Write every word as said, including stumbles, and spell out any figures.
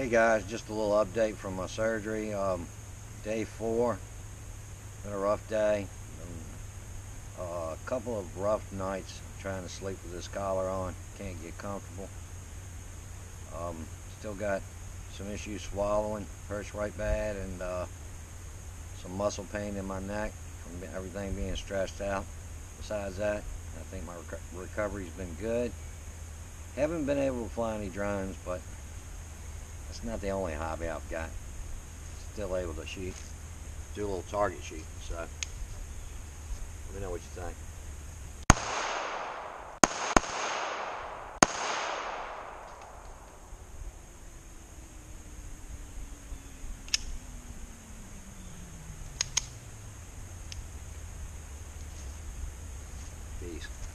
Hey guys, just a little update from my surgery. Um, day four, been a rough day. Uh, a couple of rough nights trying to sleep with this collar on. Can't get comfortable. Um, still got some issues swallowing, hurts right bad, and uh, some muscle pain in my neck from everything being stretched out. Besides that, I think my rec recovery's been good. Haven't been able to fly any drones, but that's not the only hobby I've got. Still able to shoot, do a little target shooting, so let me know what you think. Peace.